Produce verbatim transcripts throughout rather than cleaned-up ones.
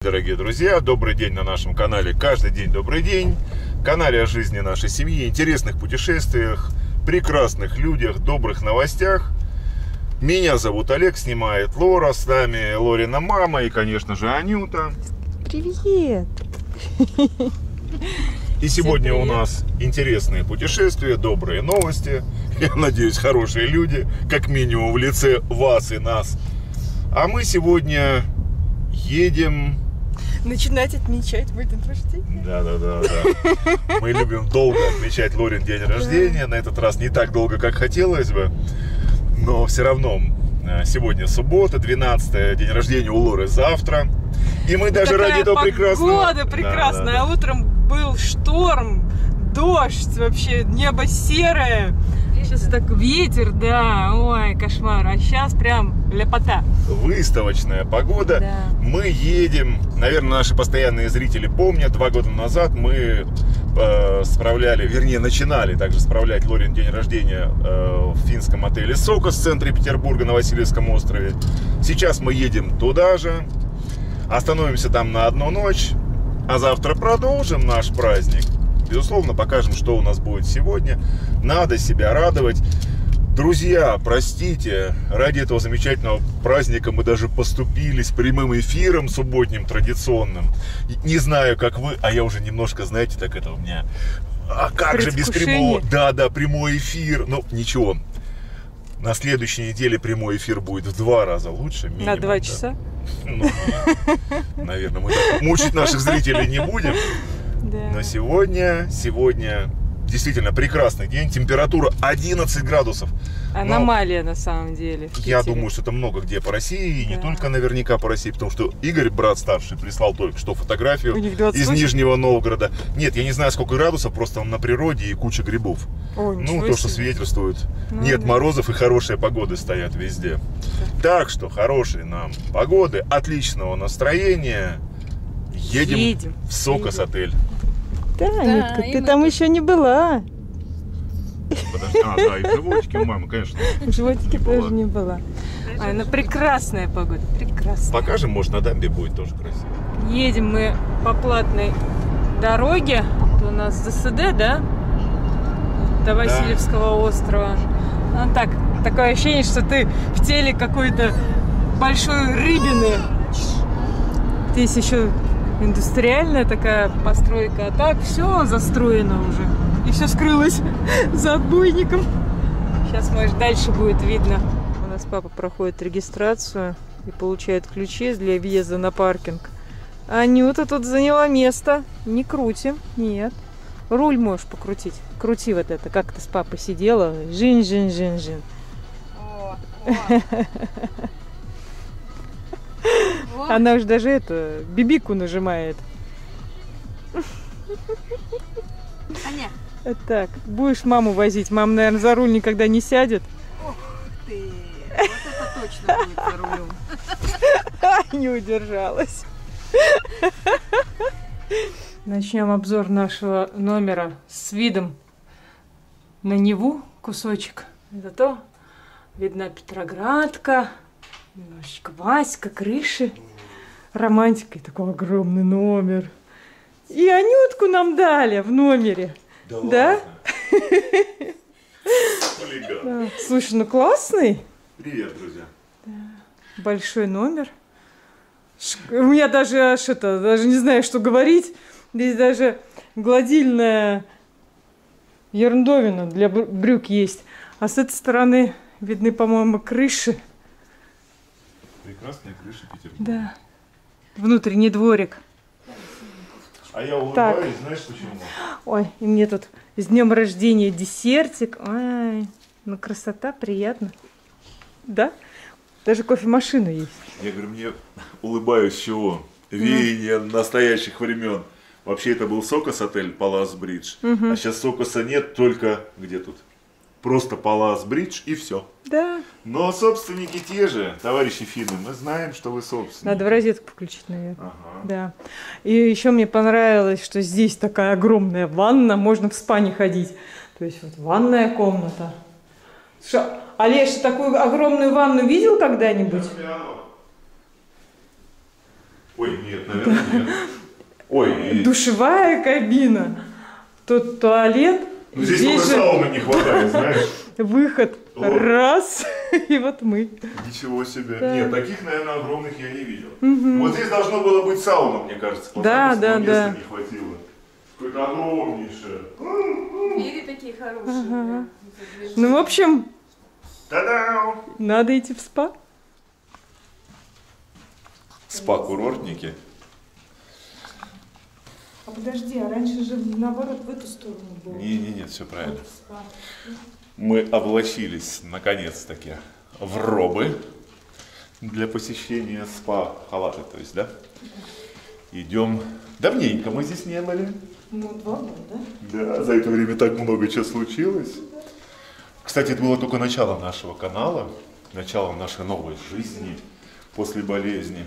дорогие друзья! Добрый день на нашем канале. Каждый день добрый день. Канале о жизни нашей семьи, интересных путешествиях, прекрасных людях, добрых новостях. Меня зовут Олег, снимает Лора, с нами Лорина мама и, конечно же, Анюта. Привет! И сегодня у нас интересные путешествия, добрые новости. Я надеюсь, хорошие люди, как минимум в лице вас и нас. А мы сегодня едем... Начинать отмечать мой день рождения. Да, да, да, да. Мы любим долго отмечать Лорин день рождения. На этот раз не так долго, как хотелось бы. Но все равно сегодня суббота, двенадцатое, день рождения у Лоры завтра. И мы даже Такая ради этого прекрасного... погода прекрасная, да, да, да. А утром был шторм, дождь, вообще небо серое. Сейчас так ветер, да, ой, кошмар. А сейчас прям ляпота. Выставочная погода. Да. Мы едем, наверное, наши постоянные зрители помнят, два года назад мы э, справляли, вернее, начинали также справлять Лорин день рождения э, в финском отеле «Сокос» в центре Петербурга на Васильевском острове. Сейчас мы едем туда же, остановимся там на одну ночь, а завтра продолжим наш праздник. Безусловно, покажем, что у нас будет сегодня. Надо себя радовать. Друзья, простите, ради этого замечательного праздника мы даже поступились прямым эфиром субботним традиционным. Не знаю, как вы, а я уже немножко, знаете, так это у меня... А как же без прямого... Да, да, прямой эфир. Ну, ничего. На следующей неделе прямой эфир будет в два раза лучше. Минимум, на два да. часа? Ну, наверное, мы мучить наших зрителей не будем. Да. Но сегодня, сегодня действительно прекрасный день. Температура одиннадцать градусов. Аномалия, но, на самом деле. Я думаю, что это много где по России. И да. не только наверняка по России. Потому что Игорь, брат старший, прислал только что фотографию из восемь? Нижнего Новгорода. Нет, я не знаю, сколько градусов. Просто он на природе и куча грибов. О, ну, то, что свидетельствует. Ну, Нет да. морозов и хорошие погоды стоят везде. Да. Так что хорошей нам погоды, отличного настроения. Едем, Едем. в «Сокос» отель. Да, Нитка, ты там еще не была. Подожди, а, да, и в животике у мамы, конечно. В животике не тоже была. не была. Ай, ну прекрасная погода, прекрасная. Покажем, может, на дамбе будет тоже красиво. Едем мы по платной дороге. Это у нас ЗСД, да? До Васильевского острова. Ну, так, такое ощущение, что ты в теле какой-то большой рыбины. Здесь еще индустриальная такая постройка, а так все застроено уже. И все скрылось за отбойником. Сейчас, может, дальше будет видно. У нас папа проходит регистрацию и получает ключи для въезда на паркинг. А Анюта тут заняла место. Не крутим, нет. Руль можешь покрутить. Крути вот это, как ты с папой сидела. Жин-жин-жин-жин. Она уж даже это, бибику нажимает. Аня. Так, будешь маму возить. Мама, наверное, за руль никогда не сядет. Ох ты, вот это точно будет за рулем. Не удержалась. Начнем обзор нашего номера с видом на Неву, кусочек. Зато видна Петроградка, немножечко Васька, крыши. Романтика и такой огромный номер. И Анютку нам дали в номере. Да? Да? Хулиган. Слушай, ну классный. Привет, друзья. Да. Большой номер. У меня даже аж это, даже не знаю, что говорить. Здесь даже гладильная ерундовина для брюк есть. А с этой стороны видны, по-моему, крыши. Прекрасная крыша Петербурга. Да. Внутренний дворик. А я улыбаюсь, Так. знаешь почему? Ой, и мне тут с днем рождения десертик. Ай, ну красота, приятно. Да? Даже кофемашина есть. Я говорю, мне улыбаюсь чего? Веяние mm. настоящих времен. Вообще это был «Сокос» отель Палас Бридж. Mm-hmm. А сейчас «Сокоса» нет, только где тут? Просто Палас Бридж и все. Да. Но собственники те же, товарищи финны, мы знаем, что вы собственники. Надо в розетку включить, наверное. Ага. Да. И еще мне понравилось, что здесь такая огромная ванна, можно в спа не ходить. То есть вот ванная комната. Ша... Олеж, ты такую огромную ванну видел когда-нибудь? Ой, нет, наверное, нет. Ой, и... Душевая кабина. Тут туалет. Ну, здесь, здесь только же... сауны не хватает, знаешь. Выход. О. Раз. И вот мы. Ничего себе. Да. Нет, таких, наверное, огромных я не видел. Угу. Вот здесь должно было быть сауна, мне кажется. Да, да, места да. не хватило. Какое-то огромнейшее. Двери такие хорошие. Ага. Да. Ну, в общем, Та-дам! надо идти в спа. Спа-курортники. А подожди, а раньше же наоборот в эту сторону было. Не-не-не, все правильно. Мы облачились, наконец-таки, в робы для посещения спа-халаты, то есть, да? Идем. Давненько мы здесь не были. Ну, два года, да? Да, за это время так много чего случилось. Кстати, это было только начало нашего канала, начало нашей новой жизни после болезни.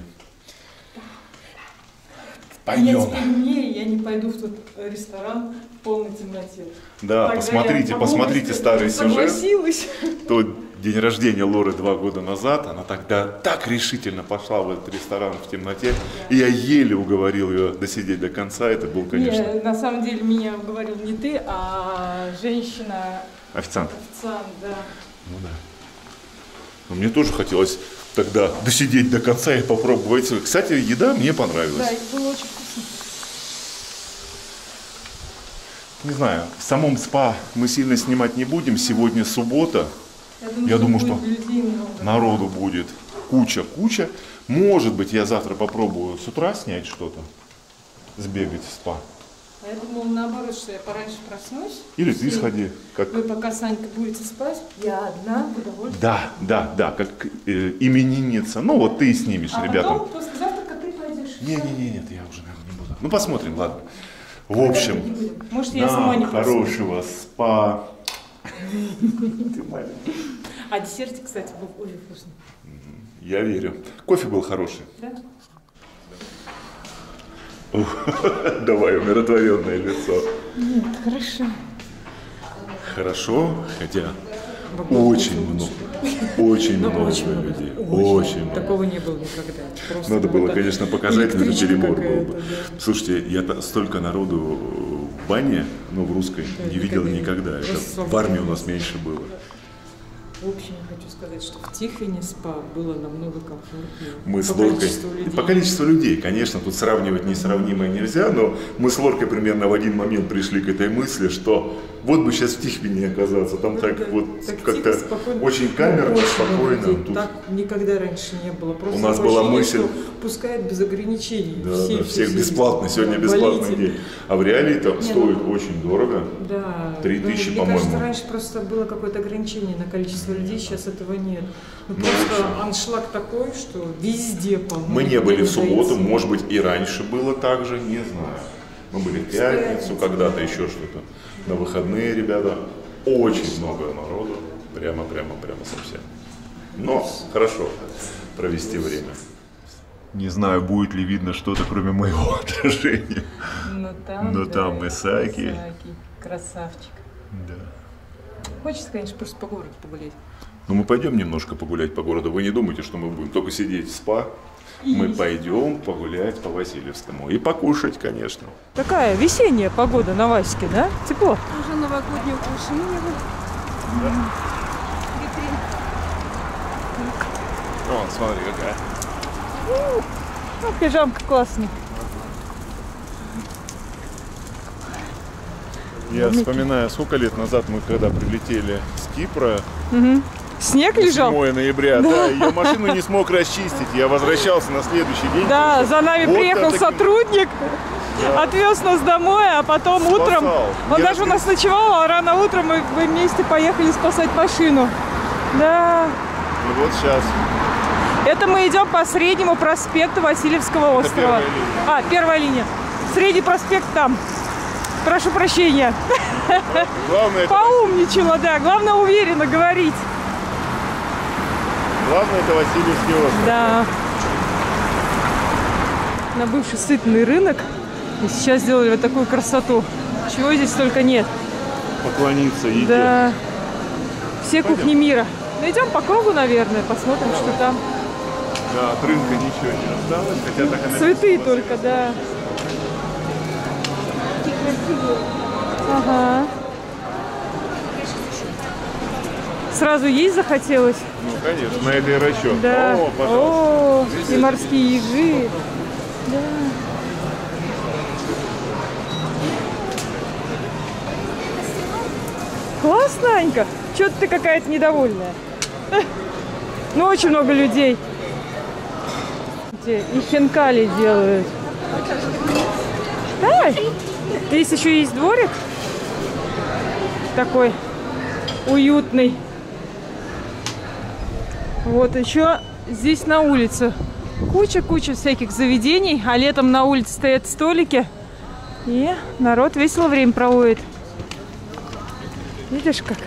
Пойдем. Я теперь умнее, я не пойду в тот ресторан в полной темноте. Да, Тогда посмотрите, я посмотрите старый сюжет. Согласилась. Тот день рождения Лоры два года назад, она тогда так решительно пошла в этот ресторан в темноте, и я еле уговорил ее досидеть до конца. Это был, конечно... Не, на самом деле меня уговорил не ты, а женщина... Официант. Официант, да. Ну да. Но мне тоже хотелось тогда досидеть до конца и попробовать. Кстати, еда мне понравилась. Да, это было очень вкусно. Не знаю, в самом спа мы сильно снимать не будем. Сегодня суббота. Я думаю, Я думаю, будет что людей много. Народу будет куча-куча. Может быть, я завтра попробую с утра снять что-то, сбегать в спа. А я думала наоборот, что я пораньше проснусь. Или ты сходи. Как... Вы пока Санька будете спать, я одна в удовольствие. Да, да, да, как э, именинница. Ну вот ты снимешь, а ребятам. потом после завтрака ты пойдешь. Не-не-не, нет, я уже, наверное, не буду. Ну посмотрим, ладно. В общем, может, я сама не нам проснусь. хорошего спа. Ты маленький. А десертик, кстати, был очень вкусный. Я верю. Кофе был хороший. Да? Давай, умиротворенное лицо. Нет, хорошо. Хорошо, хотя очень много, очень Ну, много очень много. людей. Очень. Очень много. Такого не было никогда. Просто Надо было, как конечно, показать, но это электричка перебор был какая-то, бы. да. Слушайте, я столько народу в бане, ну, в русской, Да, не видел никогда. никогда. Это Просто в армии у нас меньше было. В общем, я хочу сказать, что в Тихвине спа было намного комфортнее. Мы с По Лоркой, количеству людей. по количеству людей, конечно, тут сравнивать несравнимое нельзя, но мы с Лоркой примерно в один момент пришли к этой мысли, что вот бы сейчас в Тихвине оказаться, там Да, так да, вот так как-то тихо, спокойно. очень камерно, Очень спокойно. много людей. Тут Так никогда раньше не было. Просто У нас такое была ощущение, мысль- что пускают без ограничений. да, Все- да, все- всех все- бесплатно, сегодня да, бесплатный болейте. день. А в реалии это Не, стоит ну, очень дорого. Да. Три Ну, тысячи, мне по-моему. кажется, раньше просто было какое-то ограничение на количество людей, сейчас этого нет. Ну, Ну, просто в общем. аншлаг такой, что везде, по-моему. Мы не были в нельзя субботу, идти. может быть и раньше было так же, не знаю. Мы были в пятницу, когда-то еще что-то. На выходные, ребята, очень много народу, прямо, прямо, прямо совсем. Но хорошо провести время. Не знаю, будет ли видно что-то, кроме моего отражения. Но там, Но да, там Исааки. Исааки. Красавчик. Да. Хочется, конечно, просто по городу погулять. Ну, мы пойдем немножко погулять по городу. Вы не думайте, что мы будем только сидеть в спа. Мы пойдем погулять по Васильевскому. И покушать, конечно. Такая весенняя погода на Ваське, да? Тепло. Уже новогоднее украшение. Витрин. Вон, смотри, какая. Ну, пижамка классная. Я вспоминаю, сколько лет назад мы, когда прилетели с Кипра, Угу. Снег лежал? седьмого ноября, да, я машину не смог расчистить. Я возвращался на следующий день. Да, просто за нами вот приехал таким- сотрудник, отвез нас домой, а потом Спасал. утром, он Я даже у нас ночевал, а рано утром мы мы вместе поехали спасать машину. Да. И вот сейчас. Это мы идем по Среднему проспекту Васильевского острова. первая линия. А, первая линия. Средний проспект там. Прошу прощения. Главное, это, Поумничала, да. Главное уверенно говорить. главное это Васильевский остров. Да. На бывший сытный рынок. И сейчас сделали вот такую красоту. Чего здесь только нет. Поклониться еде. Да. Все Пойдем. кухни мира. Ну идем по кругу, наверное, посмотрим, что там. Да, от рынка ничего не осталось, хотя так она... Цветы только, да. Ага. Сразу есть захотелось? Ну, конечно, на это и расчет. Да. О, пожалуйста. О, и морские ежи. Да. Классно, Анька. Чё-то ты какая-то недовольная. Ну, очень много людей. И хинкали делают. Ай, здесь еще есть дворик. Такой уютный. Вот еще здесь на улице куча-куча всяких заведений. А летом на улице стоят столики. И народ весело время проводит. Видишь как?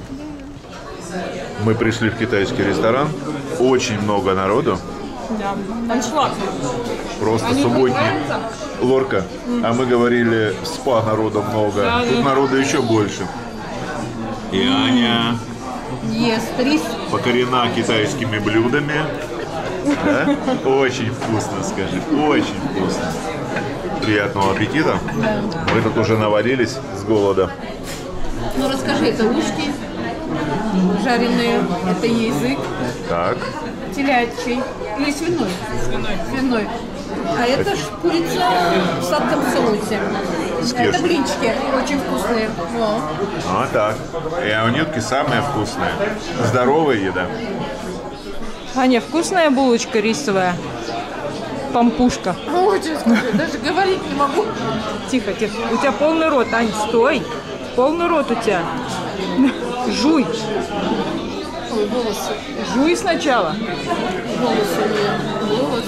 Мы пришли в китайский ресторан. Очень много народу. Да, аншлаг. Просто субботний. Лорка. Mm. А мы говорили, в спа народу много. Да, тут да. Народу еще больше. И Аня ест рис. покорена китайскими блюдами. Да? Очень вкусно, скажи. Очень вкусно. Приятного аппетита. Да. Мы тут уже навалились с голода. Ну расскажи, это ушки жареные, это язык. Так. Телячий или свиной? Свиной. Свиной. А это ж курица в сладком соусе. Скеш. Это блинчики, очень вкусные. О. А так. И анютки самые вкусные. Здоровая еда. Аня, вкусная булочка рисовая. Пампушка. Очень вкусная. Даже говорить не могу. Тихо, тихо. У тебя полный рот, Ань, стой. Полный рот у тебя. Жуй. Ой, волосы. Жуй сначала. Волосы у меня. Волос.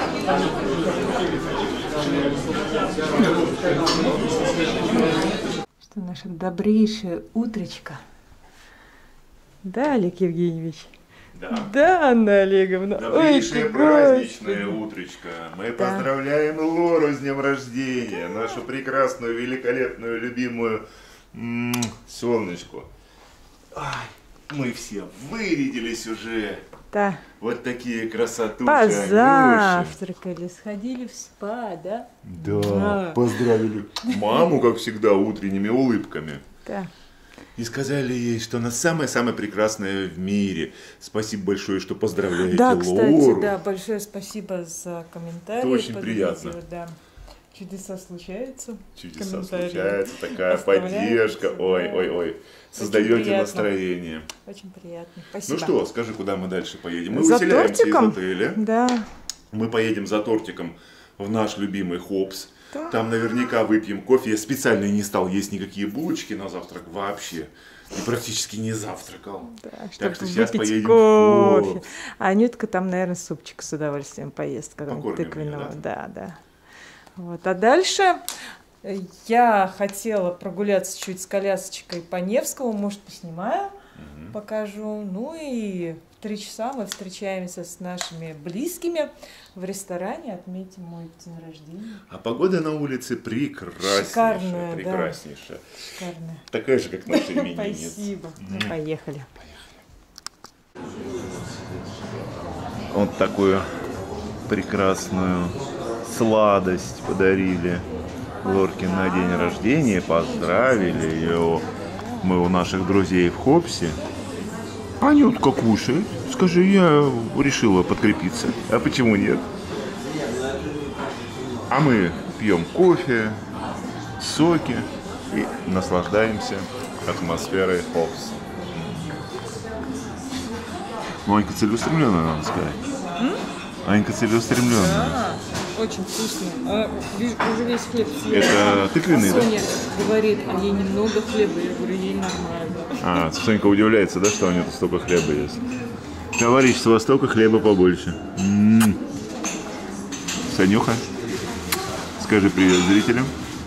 Что наша добрейшая утречка. Да, Олег Евгеньевич? Да. Да, Анна Олеговна. Добрейшая праздничная утречка. Мы да. поздравляем Лору с днем рождения. Нашу прекрасную, великолепную, любимую м-м, солнышку. Ай, мы все вырядились уже. Да. Вот такие красотушки. Позавтракали, сходили в спа, да? Да, да. Поздравили маму, как всегда, утренними улыбками. Да. И сказали ей, что она самая-самая прекрасная в мире. Спасибо большое, что поздравляете да, Лору. кстати, да, большое спасибо за комментарии. Это очень приятно. Видео, да. Чудеса случаются. Чудеса случаются, такая поддержка. Ой, ой, ой. Создаете настроение. Очень приятно. Спасибо. Ну что, скажи, куда мы дальше поедем? Мы за выселяемся тортиком? из отеля. Да. Мы поедем за тортиком в наш любимый Хопс. Да. Там наверняка выпьем кофе. Я специально не стал есть никакие булочки на завтрак вообще. И практически не завтракал. Да, так что сейчас поедем кофе. в Хопс. А Анютка там, наверное, супчик с удовольствием поест. Покормим тыквенного. ее, да? Да, да. Вот. А дальше я хотела прогуляться чуть с колясочкой по Невскому. Может, поснимаю, угу. покажу. Ну и в три часа мы встречаемся с нашими близкими в ресторане, отметим мой день рождения. А погода на улице прекраснейшая. Шикарная, прекраснейшая. Да. Шикарная. Такая же, как наша именинница. Спасибо. Ну, поехали. Вот такую прекрасную сладость подарили Лорке на день рождения. Поздравили ее. Мы у наших друзей в Хопсе. Анютка кушает. Скажи, я решила подкрепиться. А почему нет? А мы пьем кофе, соки и наслаждаемся атмосферой Хопса. Ну, Анька целеустремленная, надо сказать. М? Анька целеустремленная. Да, очень вкусно. А, уже весь хлеб съела. Это тыквенный, а да? Соня говорит, а ей немного хлеба. Я говорю, ей нормально. А, Сонька удивляется, да, что у нее тут столько хлеба есть. Товарищ с Востока, хлеба побольше. М-м-м. Санюха, скажи привет зрителям.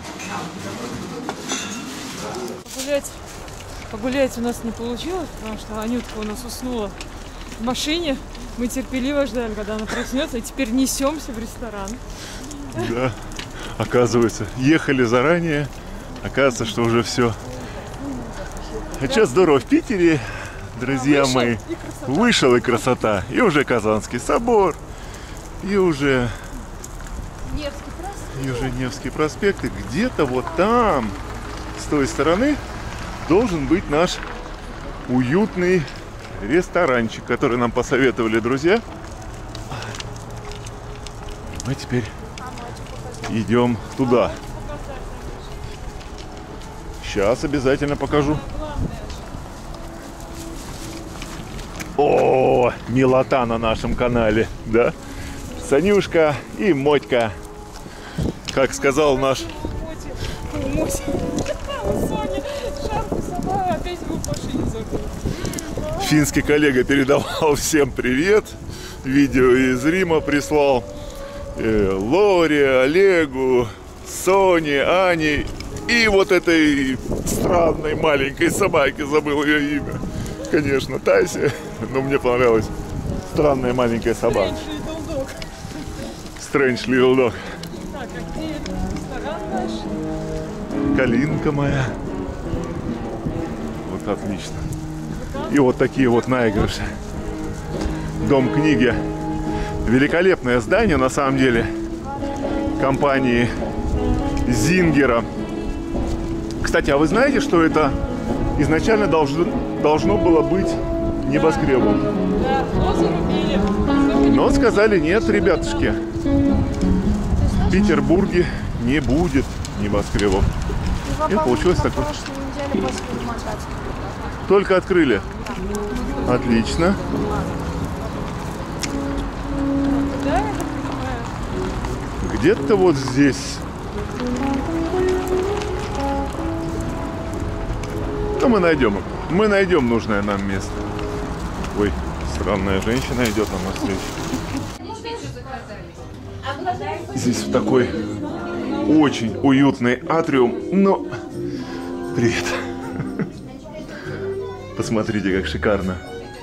Погулять, погулять у нас не получилось, потому что Анютка у нас уснула в машине. Мы терпеливо ждали, когда она проснется, и теперь несемся в ресторан. Да, оказывается, ехали заранее, оказывается, что уже все. А сейчас здорово в Питере, друзья мои. Вышел и красота. И уже Казанский собор, и уже Невский проспект. И уже Невский проспект. И где-то вот там, с той стороны, должен быть наш уютный ресторанчик, который нам посоветовали друзья. Мы теперь идем туда. Сейчас обязательно покажу. О, милота на нашем канале, да? Санюшка и Мотька. Как сказал наш... финский коллега, передавал всем привет. Видео из Рима прислал. Э, Лоре, Олегу, Соне, Ане и вот этой странной маленькой собаке, забыл ее имя. Конечно, Тасе, но мне понравилась странная маленькая собака. Strange Little Dog. Так, а где этот ресторан наш? Калинка моя. Вот отлично. И вот такие вот наигрыши. Дом книги. Великолепное здание, на самом деле, компании Зингера. Кстати, а вы знаете, что это изначально должно, должно было быть небоскребом? Да, но зарубили. Но сказали, нет, ребятушки, в Петербурге не будет небоскребов. И получилось такое. Только открыли. Отлично. Да, я так понимаю. Где-то вот здесь. Ну, мы найдем. Мы найдем нужное нам место. Ой, странная женщина идет нам навстречу. Здесь в такой очень уютный атриум. Но... Привет. Посмотрите, как шикарно.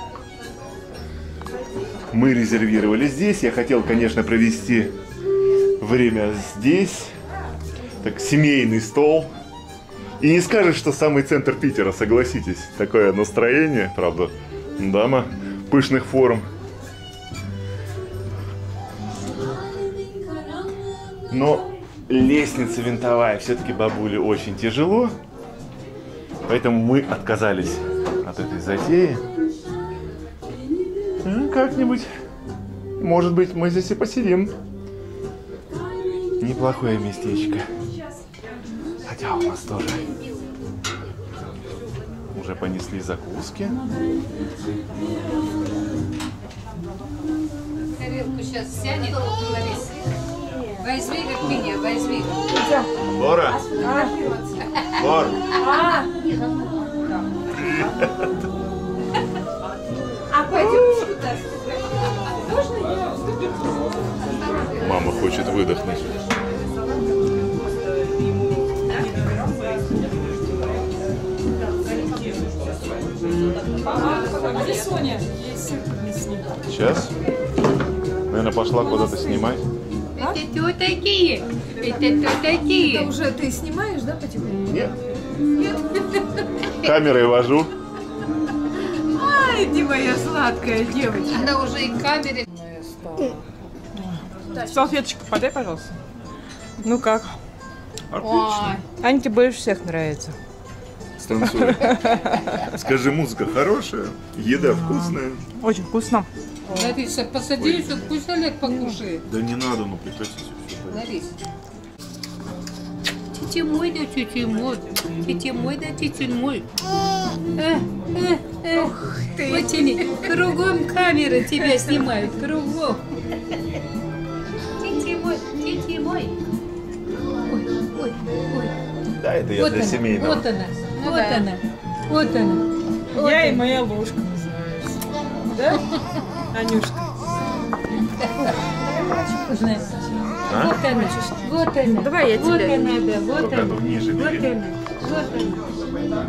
Мы резервировали здесь. Я хотел, конечно, провести время здесь. Так, семейный стол. И не скажешь, что самый центр Питера, согласитесь. Такое настроение, правда, дама пышных форм. Но лестница винтовая, все-таки бабуле очень тяжело. Поэтому мы отказались от этой затеи. Ну, как-нибудь, может быть, мы здесь и посидим. Неплохое местечко. Хотя у нас тоже уже понесли закуски. Тарелку сейчас сянет, возьми, как меня, возьми. Лора! Лор! А пойдем сюда. Мама хочет выдохнуть. А где Соня? Ей сын с ним. Сейчас. Наверное, пошла куда-то снимать. Это кто такие? Это кто такие? Это уже ты снимаешь, да, потихоньку? Нет. Камерой вожу. Ай, ты моя сладкая девочка. Она уже и камере. Салфеточку подай, пожалуйста. Ну как? Отлично. Аньке больше всех нравится. Станцуй. Скажи, музыка хорошая, еда вкусная. Очень вкусно. Лариса, посади еще, пусть Олег покушает. Да не надо, ну прекратите все. Лариса. Тетя мой, да тетя мой. Тетя мой, да тетя мой. Э, э, э. Очень кругом камеры тебя снимают, кругом. Тетя мой, тетя мой. Ой, ой, ой. Да, это я Вот для она, семейного. вот она, вот она, вот она. Вот Я и она. моя ложка называется. Да? Анюшка. Знаешь, А? вот она, вот она. Давай я вот тебя. она, да, вот Только ну она. ниже Вот бери. она, вот она.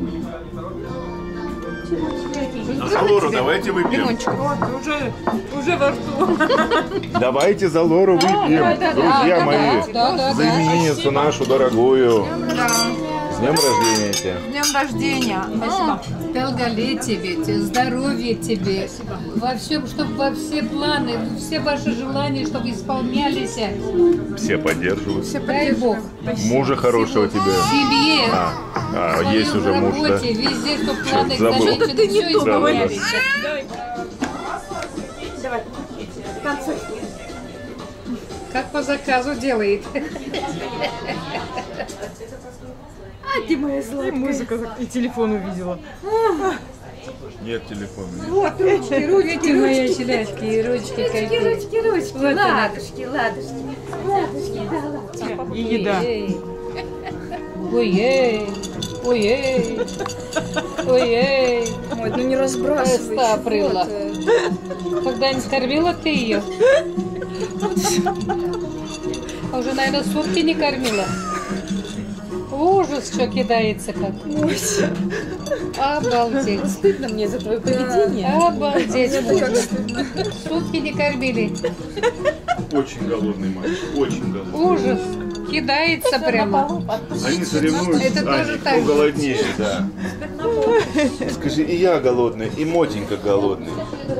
За Лору давайте выпьем. Вот, уже, уже во рту. Давайте за Лору выпьем, да, да, друзья да, мои. да, да, За да. именинницу нашу дорогую. С днем рождения тебя. С днем рождения. Спасибо. Долголетия тебе, здоровья тебе. Во всем, чтобы во все планы, все ваши желания, чтобы исполнялись. Все поддерживают. Все Дай Бог. Мужа хорошего тебе. В семье, А, а в есть своем уже муж, да? работе, везде, чтобы планы забыл. за женщины Ты все исполнялись. Давай. Танцуй. Как по заказу делает. А, ты моя злая. Музыка и телефон увидела. Нет телефона. Вот, ручки, ручки, Ты моя ручки. челячки и ручки Ручки, какие. ручки, ручки. Вот она. Ладушки, ладушки. Ладушки, да, ладушки. И еда. Ой-ей, ой-ей, ой-ей. Ой, ну не разбрасывай. Стаприла. чего-то. Когда-нибудь кормила ты ее? А уже, наверное, сутки не кормила. Ужас, что кидается как. Ой, Обалдеть. стыдно мне за твое поведение. Обалдеть. Это как ужас. стыдно. Сутки не кормили. Очень голодный мальчик, очень голодный. Ужас. Кидается прямо. Они соревнуются, Это тоже Аня, так кто же. голоднее, да. Скажи, и я голодный, и Мотенька голодный.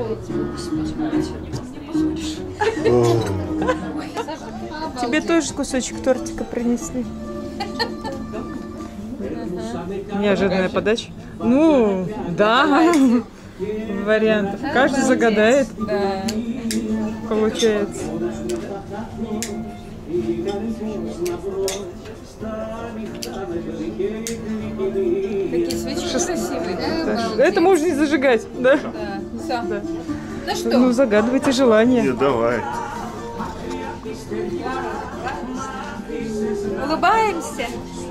О, Тебе тоже кусочек тортика принесли. Неожиданная подача. Ну, да. Вариантов. Каждый загадает. Да. Получается. Какие свечи красивые. Да? Это можно не зажигать, да? Да. Все. Да. Ну что? Ну, загадывайте желание. нет, давай. Улыбаемся.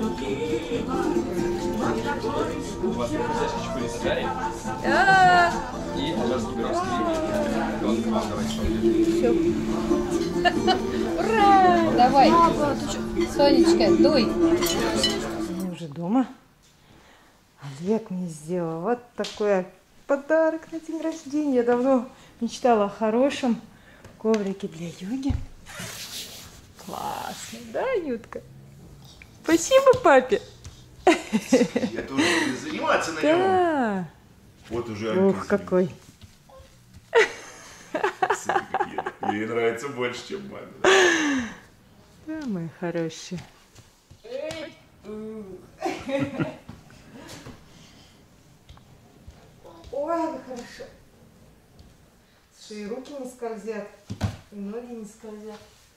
Да. Ура! Давай. Сонечка, дуй. Мы уже дома. Олег мне сделал вот такой подарок на день рождения. Я давно мечтала о хорошем коврике для йоги. Классно, да, Ютка? Спасибо папе. Я тоже буду заниматься на нем. Да. Вот уже Ух, Алька какой. какие. Ей нравится больше, чем маме. Да, мои хорошие. Ой, хорошо. Слушай, и руки не скользят, и ноги не скользят.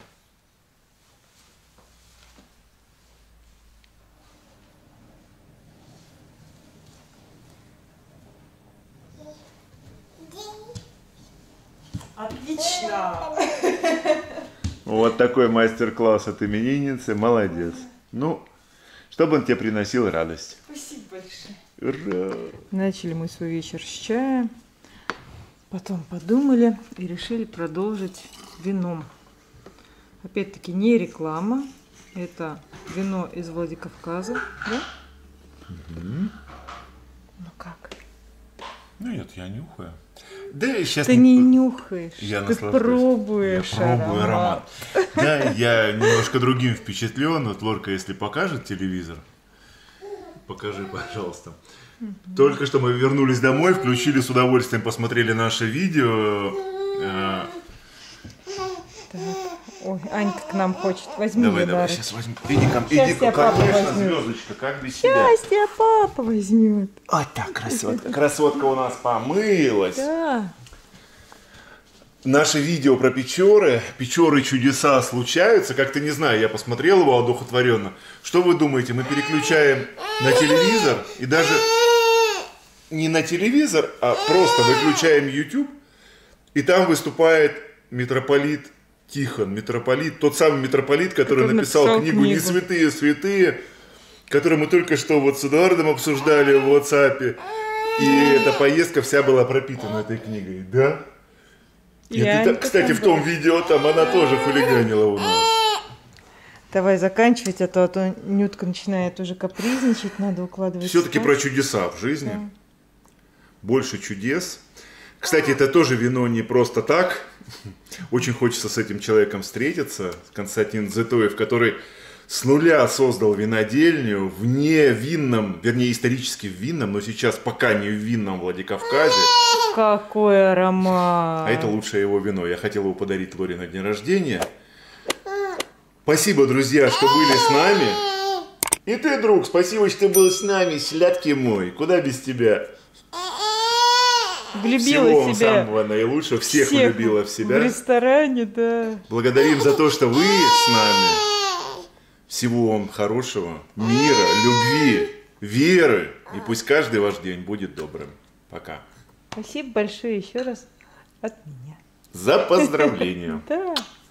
Отлично! Вот такой мастер-класс от именинницы. Молодец. Ну, чтобы он тебе приносил радость. Спасибо большое. Ура! Начали мы свой вечер с чая, потом подумали и решили продолжить вином. Опять-таки не реклама, это вино из Владикавказа, да? Угу. Ну как? Ну нет, я нюхаю. Да, я сейчас Ты не нюхаешь, Я ты наслаждаюсь. пробуешь Я пробую аромат. аромат. Да, я немножко другим впечатлен. Вот Лорка, если покажет телевизор, покажи, пожалуйста. Только что мы вернулись домой, включили с удовольствием, посмотрели наше видео. А, Так. Ой, Анька к нам хочет. Возьми Давай, ее, давай, Дарыч. сейчас возьму. Иди ко мне, Сейчас иди, тебя папа конечно, возьмет. звездочка, как без тебя. Счастье папа возьмет. Вот так, красотка. Красотка у нас помылась. Да. Наше видео про Печоры, Печоры чудеса случаются, как-то не знаю, я посмотрел его одухотворенно. Что вы думаете, мы переключаем на телевизор и даже не на телевизор, а просто выключаем YouTube, и там выступает митрополит Тихон, митрополит, тот самый митрополит, который, Который написал, написал книгу «Не книгу. святые, святые», которую мы только что вот с Эдуардом обсуждали в WhatsApp, и эта поездка вся была пропитана этой книгой, да? И И ты, Анька кстати, там в том была. видео там она тоже хулиганила у нас. Давай заканчивать, а то, а то Нютка начинает уже капризничать, надо укладывать. Все-таки спать. про чудеса в жизни. Да. Больше чудес. Кстати, это тоже вино не просто так. Очень хочется с этим человеком встретиться. Константин Зытоев, который с нуля создал винодельню в не винном, вернее, исторически в винном, но сейчас пока не в винном Владикавказе. Какой аромат! А это лучшее его вино. Я хотел его подарить Лоре на день рождения. Спасибо, друзья, что были с нами. И ты, друг, спасибо, что ты был с нами, сладкий мой. Куда без тебя? Влюбила Всего вам себя. самого наилучшего, всех, Всех влюбила в себя. В ресторане, да. Благодарим за то, что вы с нами. Всего вам хорошего, мира, любви, веры. И пусть каждый ваш день будет добрым. Пока. Спасибо большое еще раз от меня. За поздравления. Да.